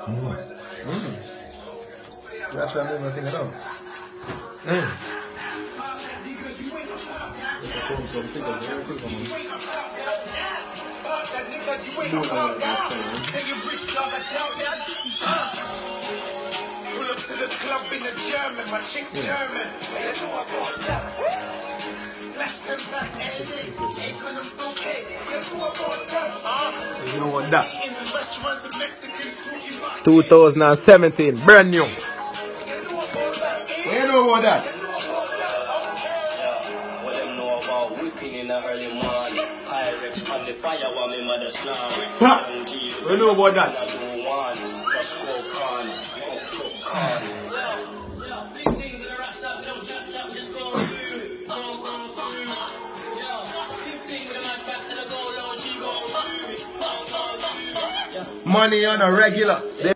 You actually have anything at all? Pull up to the club in the German, my chick's German. They know about that. Flash them back, ain't gonna okay. They know about that. You know what that? In the restaurants of Mexicans talking about 2017, brand new. you know about that. What you know about that? What them know about whipping in the early morning. Pyrex on the fire while my mother snoring. What you know about that? I don't want just go con. Big things in the rap shop, we don't chat, we just go boom. Go. Yeah, big thing with the mic back to the goal, she go boom. Money on a regular.